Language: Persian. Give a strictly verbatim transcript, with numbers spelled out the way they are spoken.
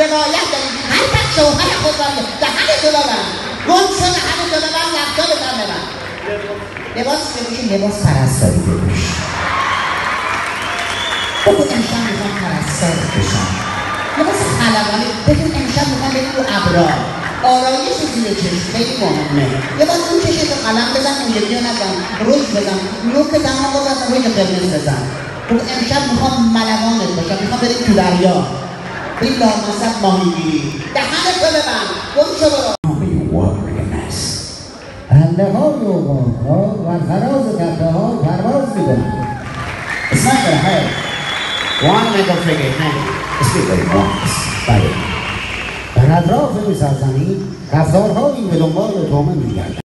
رعایت دارید هر کس شوهر خود را دهن تو ببند گم شده همه تو ببند لپتاپتان ببند لباسی بپوشی لباس پرستاری بپوش بگو امشب میخوام پرستار بشم لباس خلبانی بگو امشب میخوام بریم رو ابرار آرایش زیر چشم خیلی مهمه لباس اون چشم قلم بزن اون یکی رو نزن روش بزن نوک دماغ رو بزن روی قرمز بزن بگو امشب میخوام ملوانت باشم میخوام بریم تو دریا بریم لامصب ماهیگیری دهنت رو ببند گم شو برو پرنده ها و اوقات ها و فراز تپه ها پرواز میکنند اسمت های وان مگا فرگیت نه اسپیک وی وانس بله در اطراف این سرزمین رفتارهایی به دنبال تومه میگردند